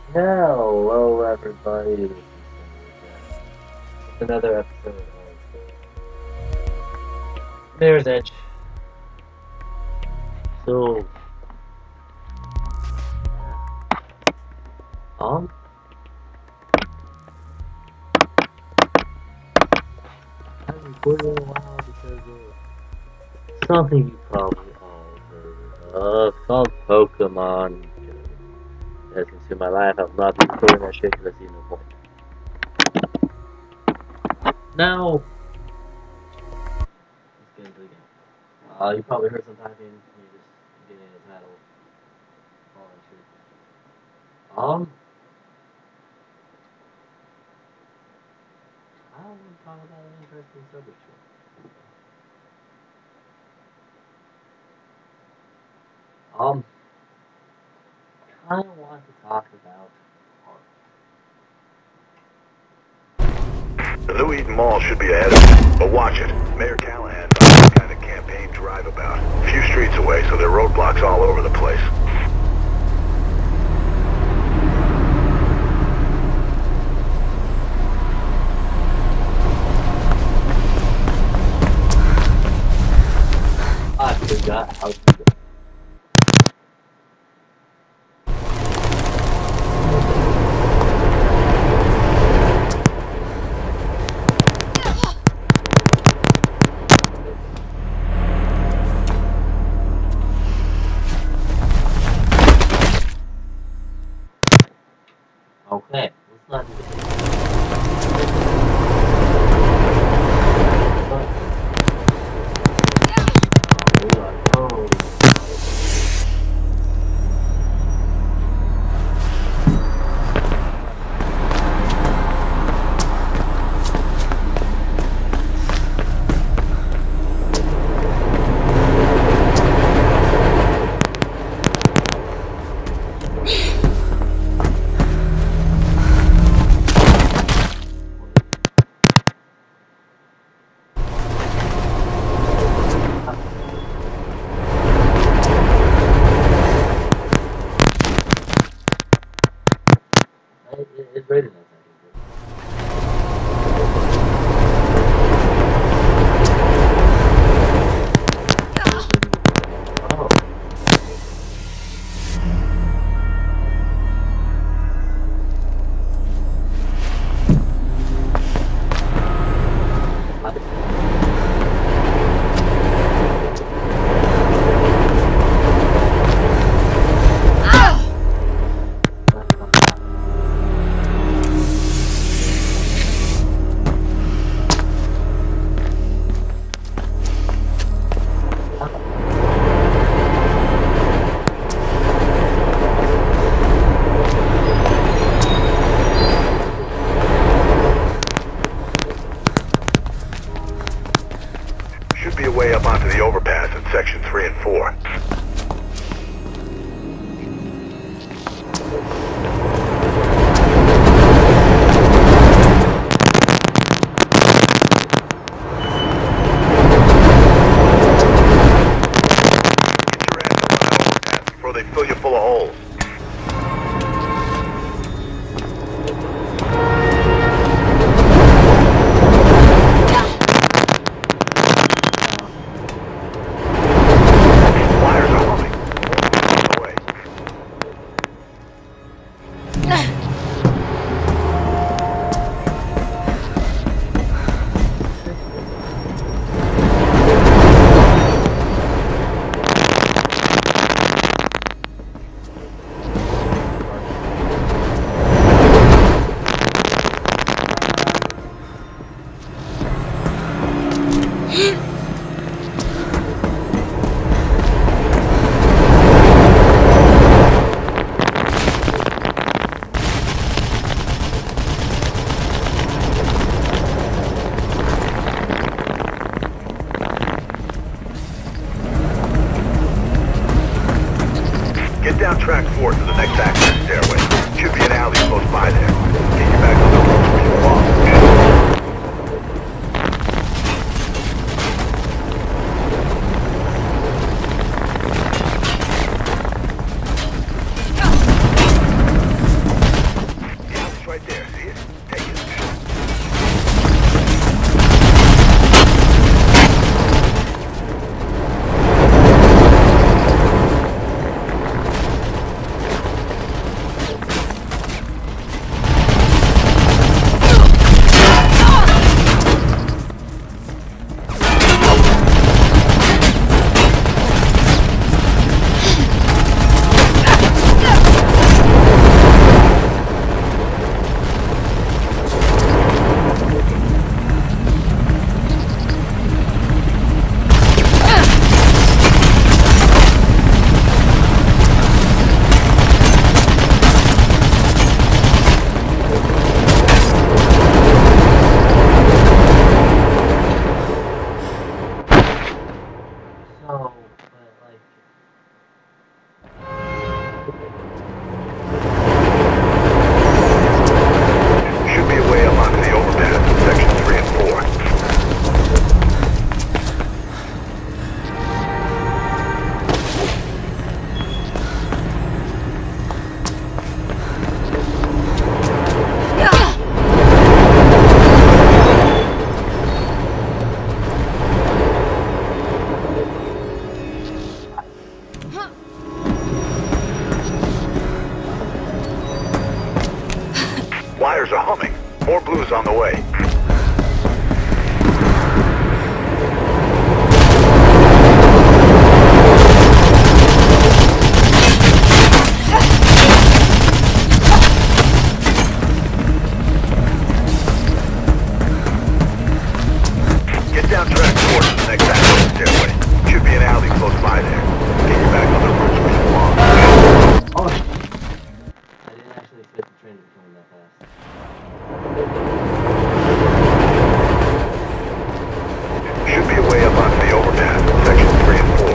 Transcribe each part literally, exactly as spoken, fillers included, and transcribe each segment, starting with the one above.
Hello, everybody. It's another episode of Mirror's Edge. So, um, I haven't recorded in a while because of something you probably all heard of called Pokemon Go. As you can see in my life, I've not been recording that shit because I see no point. Now, let's get into the game. Uh, you probably heard some typing. You just get in the title. All that shit. Um, I want to talk about an interesting subject here. Um, kind of want to talk about art. The New Eden Mall should be ahead of you, but watch it. Mayor Callahan has some kind of campaign drive about. A few streets away, so there are roadblocks all over the place. I forgot how to do it. Okay, let's not do this. Oh, It, it, it's rated as Oh. Should be a way up onto the overpass in section three and four. Get your ass up on the overpass before they fill you full of holes. Flyers are humming. On the way. Get down track four to the next access stairway. Should be an alley close by there. Get you back to the roads where you belong. Wires are humming. More blues on the way. Get down track towards the next access stairway. Should be an alley close by there. Get you back on the routes where you belong. Oh, I didn't actually expect the train to be coming that fast. Should be a way up onto the overpass in sections three and four.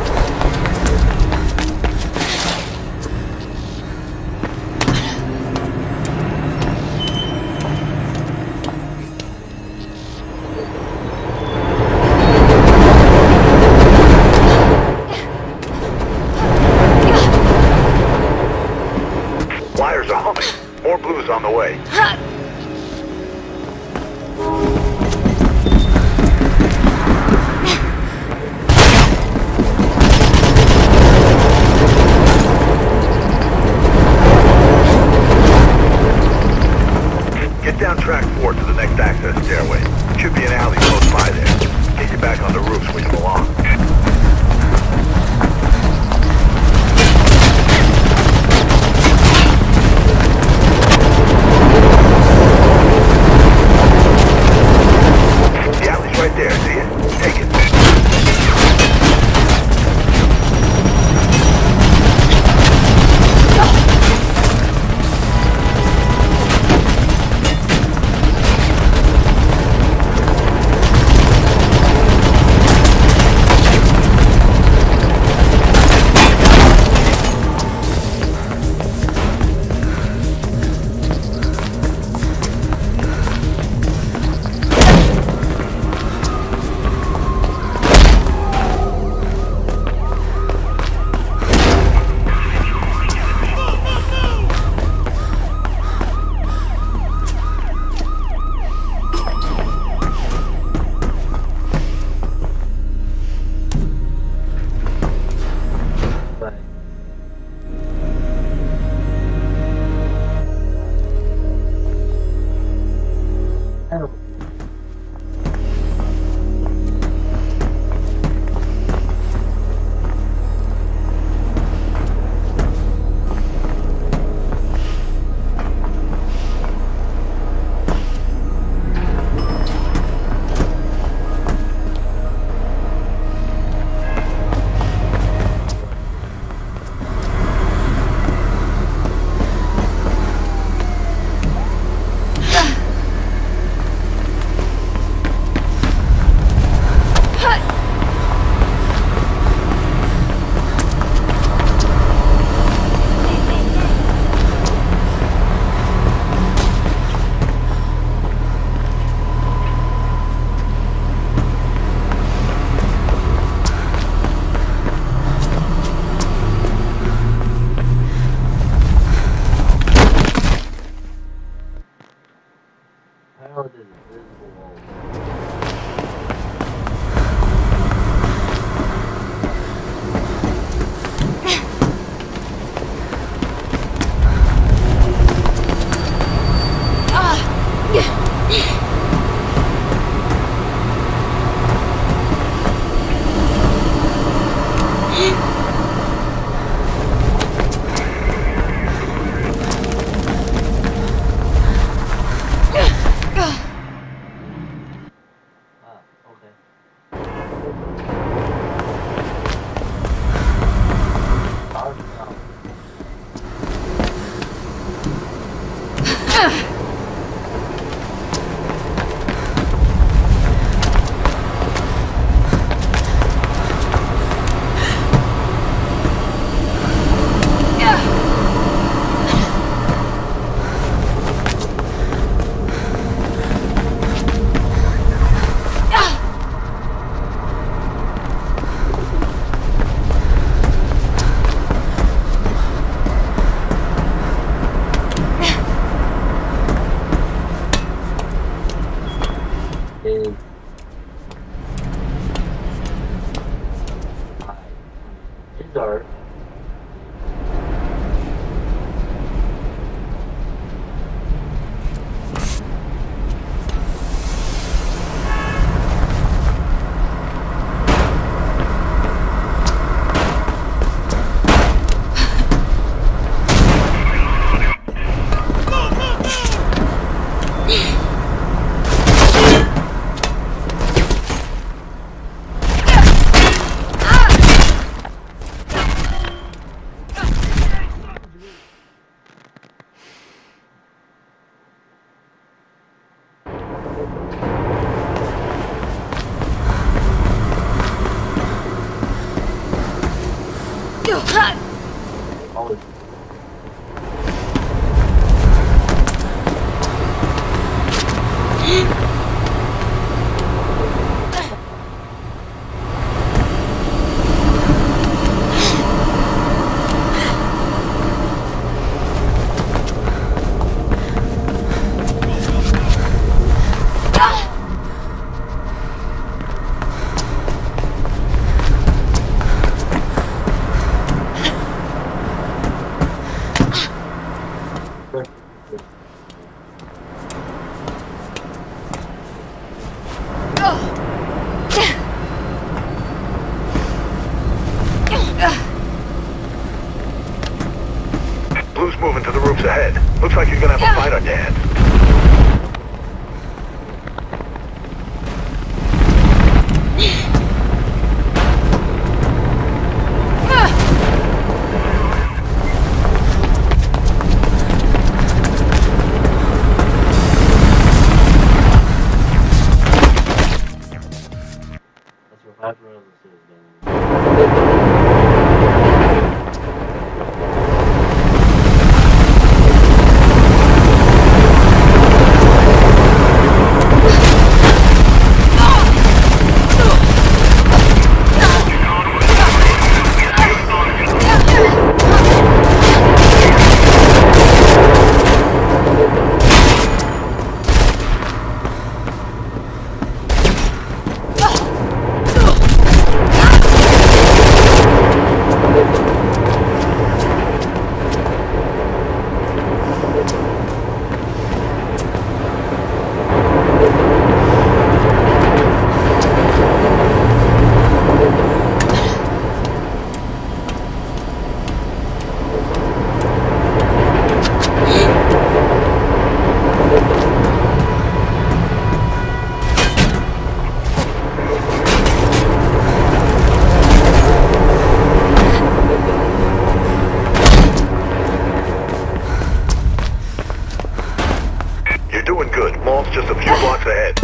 Wires are humming. More blues on the way. Get down track four to the next access stairway. Should be an alley close by there. Get you back on the roofs where you belong. The alley's right there, see it? Take it. How does invisible wall? always. Blue's moving to the roofs ahead. Looks like you're gonna have a fight on your hands. That's what five rounds is doing. You're doing good. Mall's just a few blocks ahead.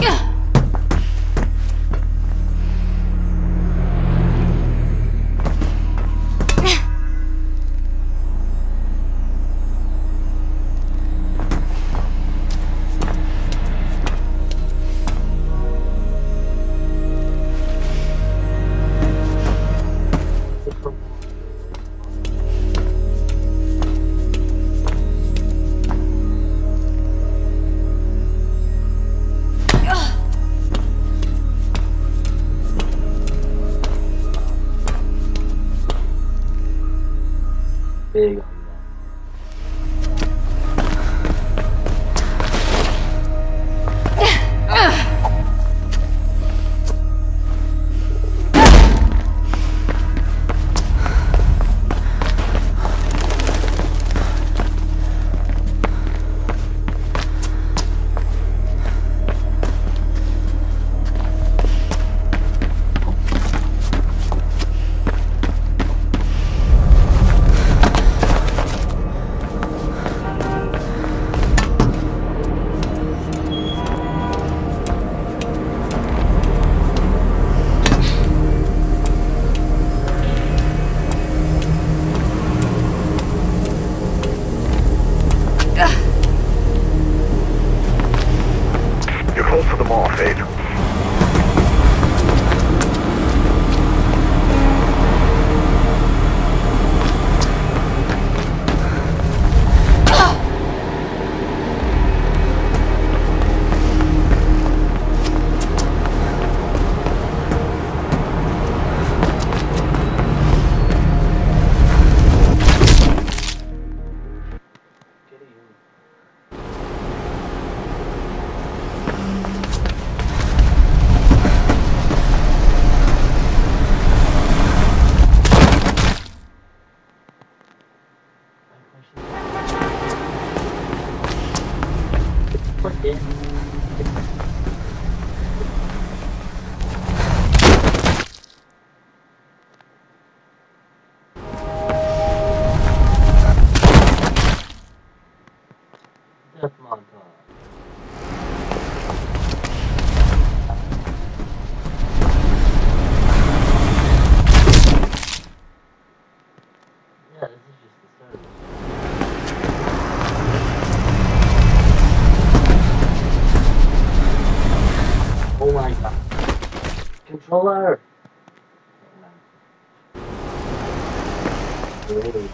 Big on that. You're close to the mall, Faith. Yeah. Death montage. Yeah, this is just the start. Oh my god. Controller! Really?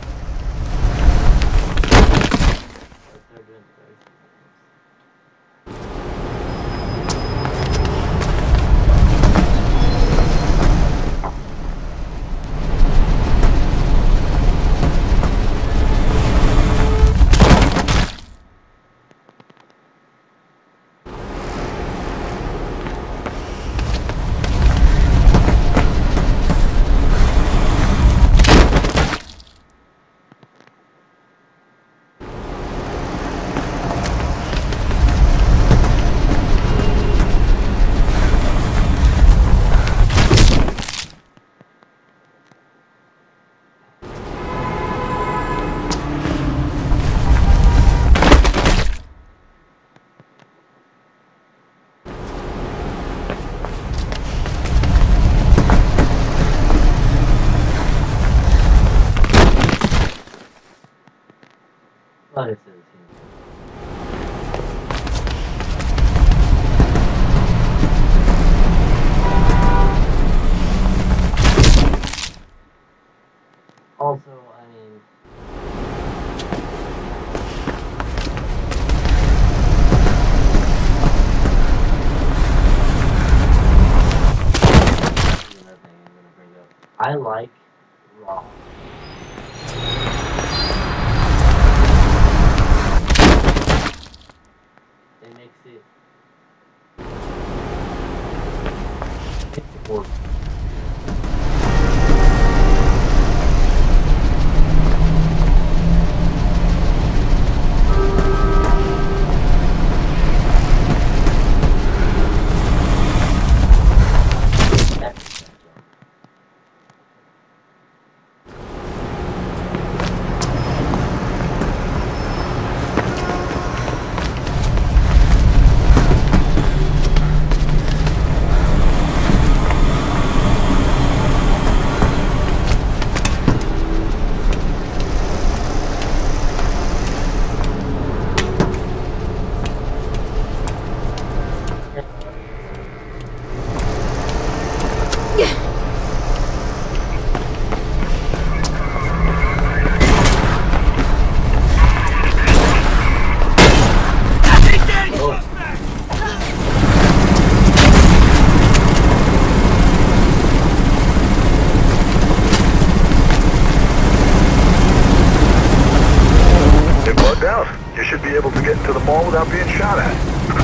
What is it? Also, I mean, another thing I'm gonna bring up. I like raw. It makes it more. You should be able to get into the mall without being shot at.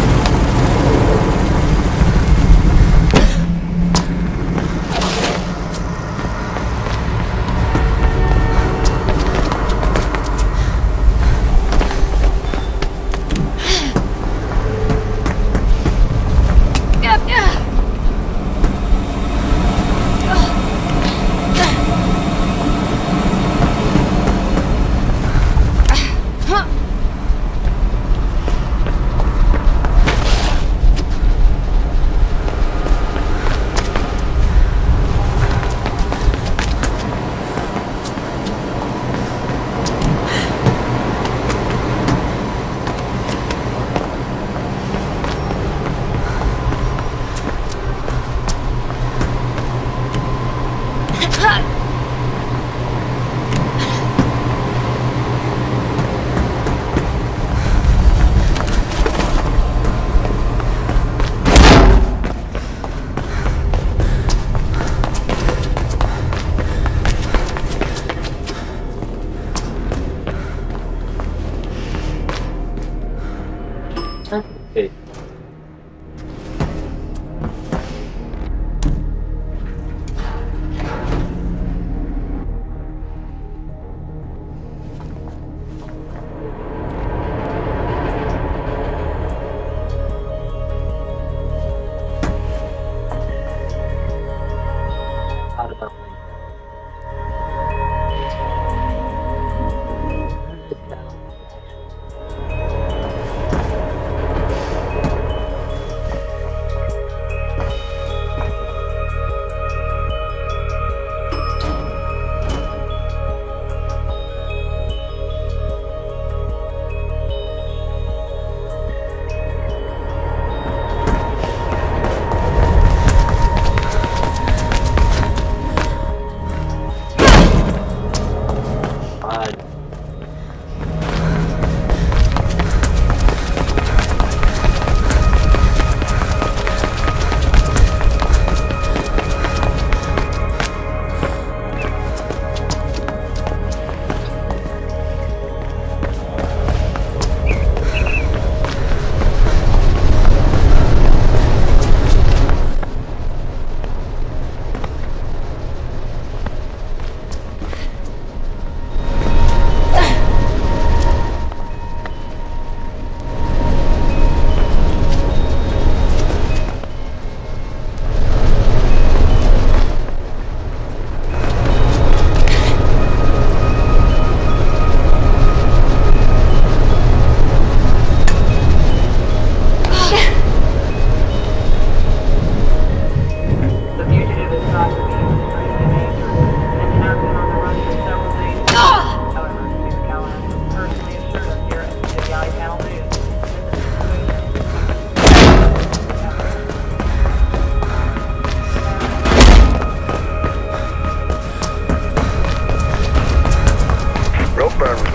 Okay. Thought about like Where's this guy actually?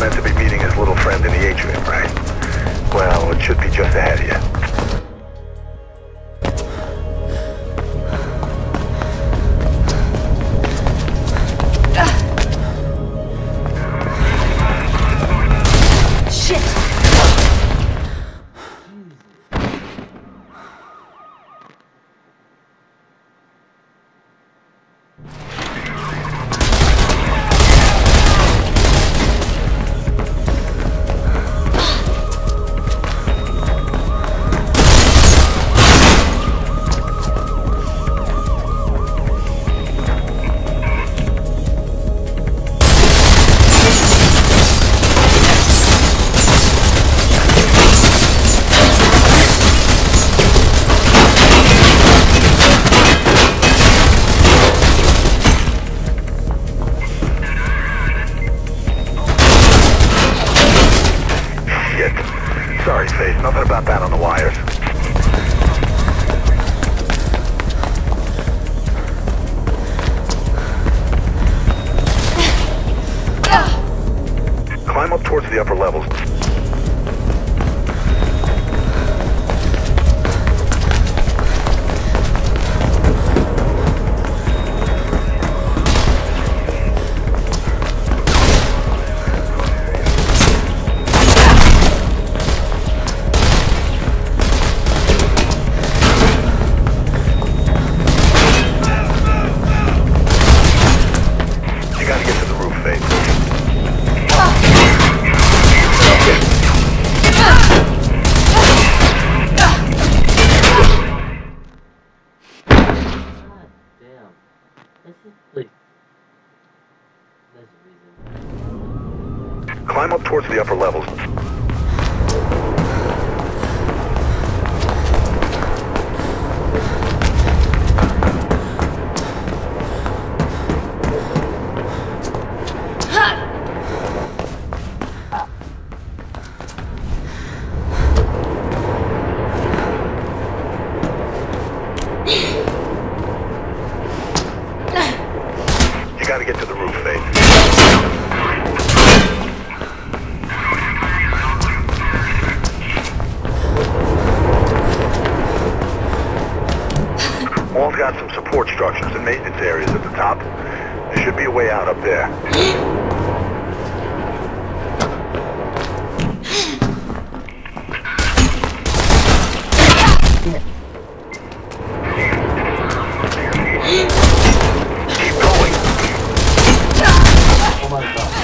meant to be meeting his little friend in the atrium, right? Well, it should be just ahead of you. Sorry, Faith. Nothing about that on the wires. Climb up towards the upper levels. Climb up towards the upper levels. You gotta get to the roof, Faith. Wall's got some support structures and maintenance areas at the top. There should be a way out up there. Keep going. Oh my god.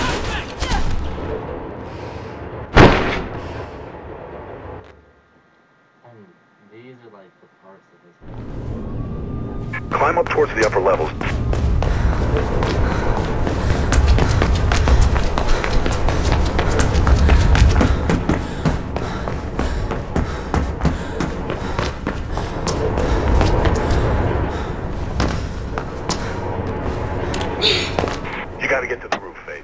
And these are like the parts of this. Climb up towards the upper levels. You gotta get to the roof, Faith.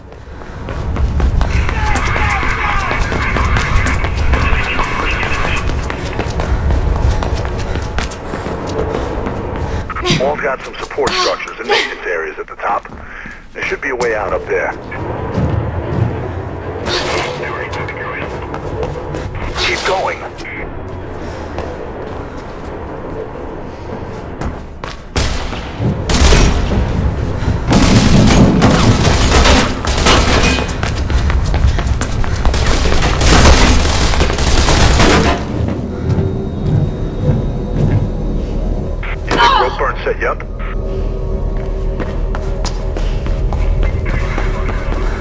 Wall's got some support structures and maintenance areas at the top. There should be a way out up there. Keep going. Burn set you up.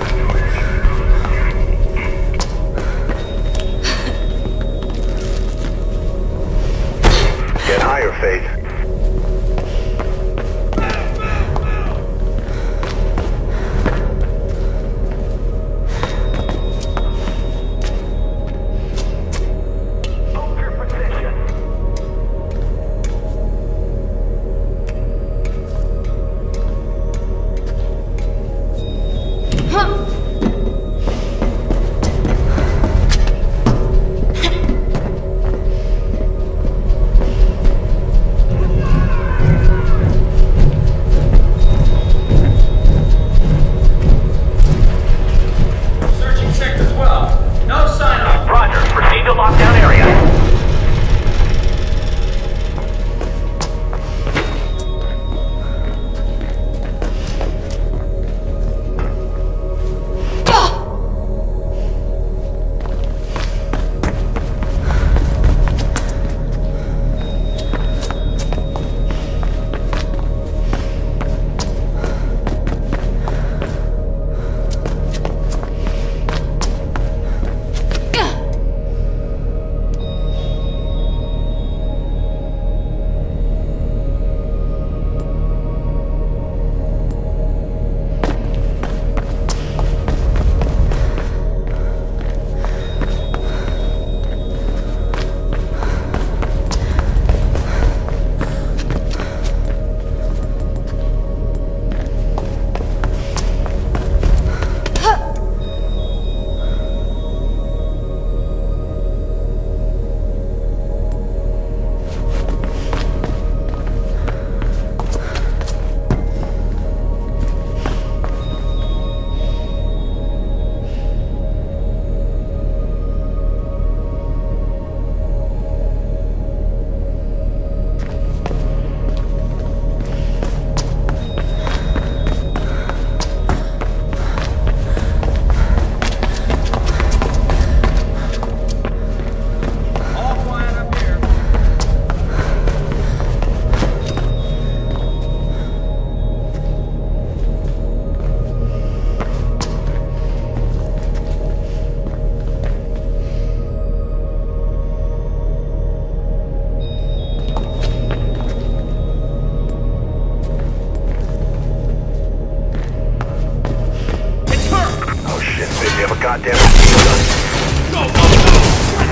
goddamn machine gun. Go, go, go!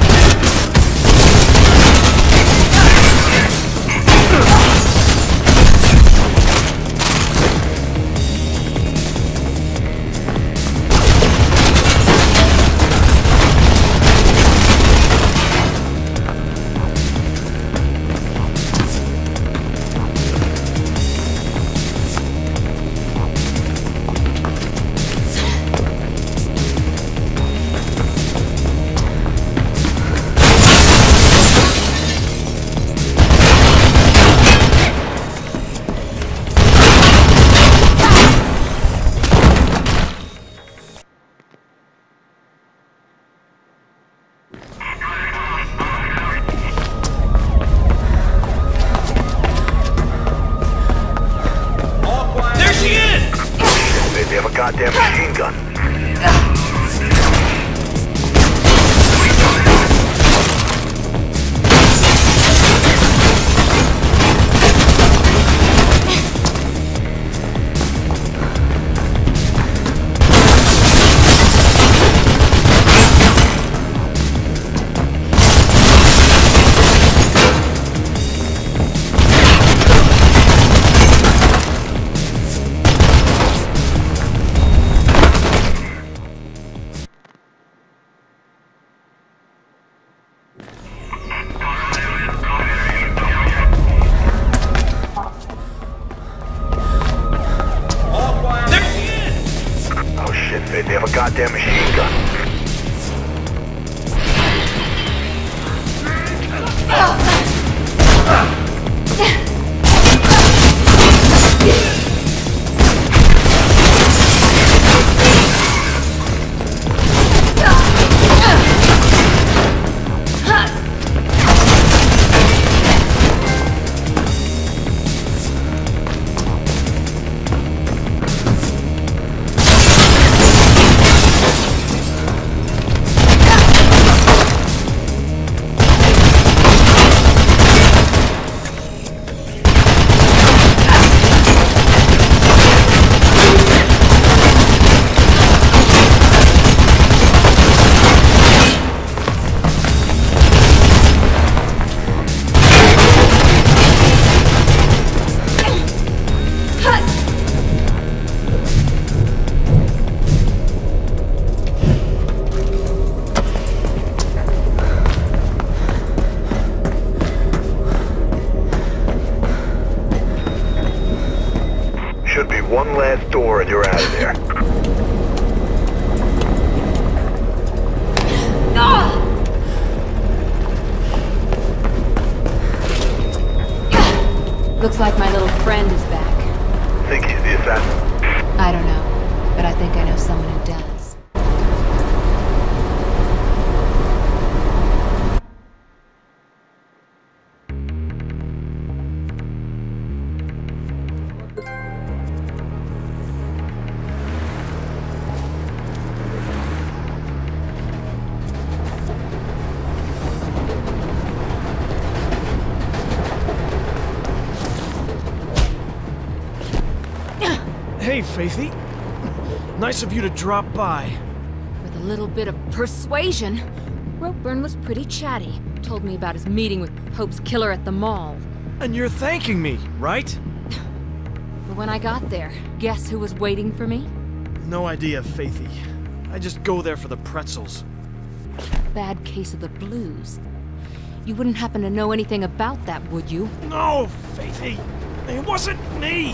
They have a goddamn machine gun. They have a goddamn machine gun. Should be one last door and you're out of there. Looks like my little friend is back. Think he's the assassin? I don't know, but I think I know someone who does. Hey, Faithy. Nice of you to drop by. With a little bit of persuasion, Ropeburn was pretty chatty. Told me about his meeting with Pope's killer at the mall. And you're thanking me, right? But when I got there, guess who was waiting for me? No idea, Faithy. I just go there for the pretzels. Bad case of the blues. You wouldn't happen to know anything about that, would you? No, Faithy! It wasn't me!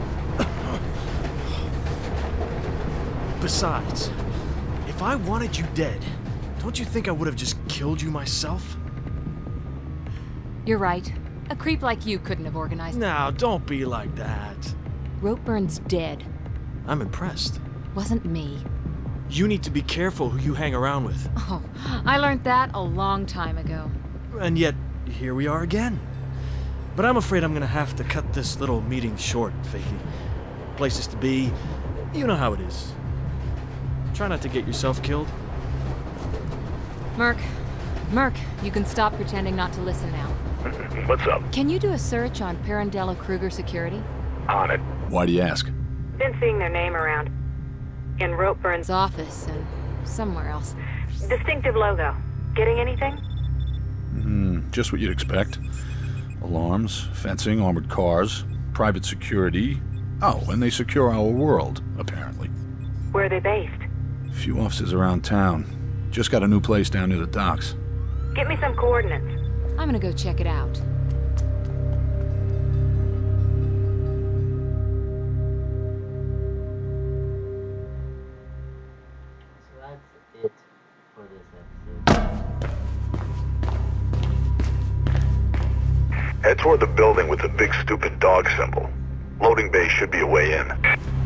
Besides, if I wanted you dead, don't you think I would have just killed you myself? You're right. A creep like you couldn't have organized. Now, don't be like that. Ropeburn's dead. I'm impressed. Wasn't me. You need to be careful who you hang around with. Oh, I learned that a long time ago. And yet, here we are again. But I'm afraid I'm gonna have to cut this little meeting short, Faithy. Places to be, you know how it is. Try not to get yourself killed. Merc. Merc, you can stop pretending not to listen now. What's up? Can you do a search on Pirandello Kruger Security? On it. Why do you ask? Been seeing their name around. In Ropeburn's His office, and somewhere else. Distinctive logo. Getting anything? Hmm, just what you'd expect. Alarms, fencing, armored cars, private security. Oh, and they secure our world, apparently. Where are they based? A few offices around town. Just got a new place down near the docks. Get me some coordinates. I'm gonna go check it out. So that's it for this episode. Head toward the building with the big stupid dog symbol. Loading bay should be a way in.